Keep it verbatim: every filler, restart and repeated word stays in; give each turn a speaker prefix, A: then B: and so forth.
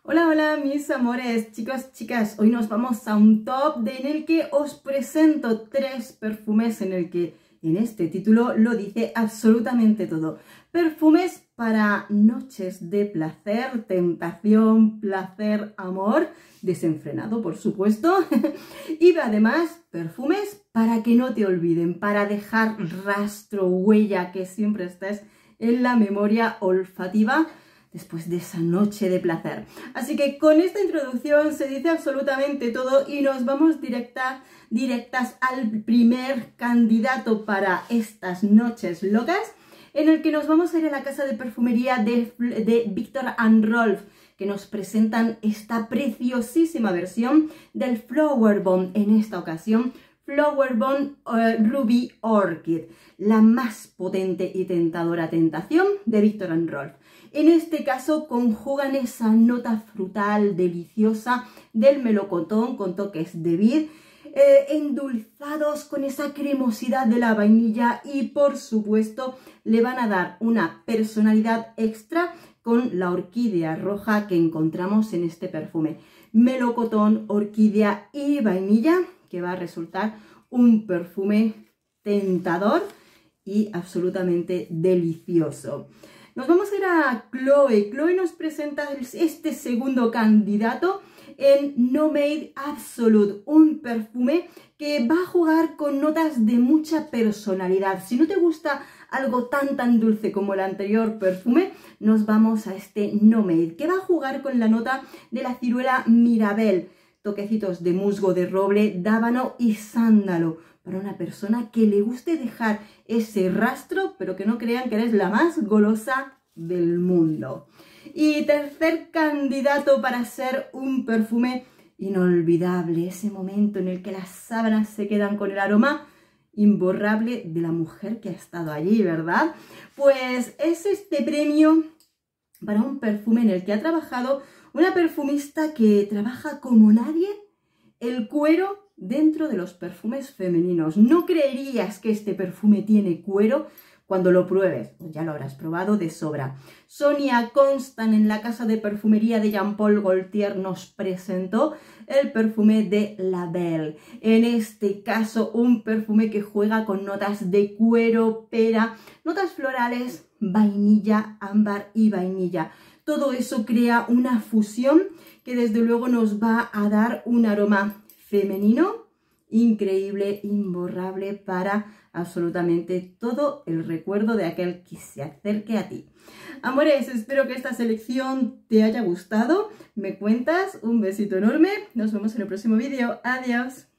A: Hola, hola mis amores, chicos, chicas, hoy nos vamos a un top de, en el que os presento tres perfumes en el que en este título lo dice absolutamente todo. Perfumes para noches de placer, tentación, placer, amor, desenfrenado por supuesto. Y además perfumes para que no te olviden, para dejar rastro, huella, que siempre estés en la memoria olfativa después de esa noche de placer. Así que con esta introducción se dice absolutamente todo y nos vamos directa, directas al primer candidato para estas noches locas, en el que nos vamos a ir a la casa de perfumería de, de Viktor and Rolf, que nos presentan esta preciosísima versión del Flower Bomb, en esta ocasión Flower Bomb uh, Ruby Orchid, la más potente y tentadora tentación de Viktor and Rolf. En este caso conjugan esa nota frutal deliciosa del melocotón con toques de vid, eh, endulzados con esa cremosidad de la vainilla, y por supuesto le van a dar una personalidad extra con la orquídea roja que encontramos en este perfume. Melocotón, orquídea y vainilla, que va a resultar un perfume tentador y absolutamente delicioso. Nos vamos a ir a Chloe. Chloe nos presenta este segundo candidato en Nomade Absolute, un perfume que va a jugar con notas de mucha personalidad. Si no te gusta algo tan tan dulce como el anterior perfume, nos vamos a este Nomade, que va a jugar con la nota de la ciruela Mirabelle, toquecitos de musgo de roble, dábano y sándalo, para una persona que le guste dejar ese rastro, pero que no crean que eres la más golosa del mundo. Y tercer candidato para ser un perfume inolvidable, ese momento en el que las sábanas se quedan con el aroma imborrable de la mujer que ha estado allí, ¿verdad? Pues es este premio para un perfume en el que ha trabajado una perfumista que trabaja como nadie el cuero dentro de los perfumes femeninos. No creerías que este perfume tiene cuero cuando lo pruebes, pues ya lo habrás probado de sobra. Sonia Constant, en la casa de perfumería de Jean Paul Gaultier, nos presentó el perfume de La Belle. En este caso, un perfume que juega con notas de cuero, pera, notas florales, vainilla, ámbar y vainilla. Todo eso crea una fusión que desde luego nos va a dar un aroma femenino increíble, imborrable, para absolutamente todo el recuerdo de aquel que se acerque a ti. Amores, espero que esta selección te haya gustado. Me cuentas, un besito enorme. Nos vemos en el próximo vídeo. Adiós.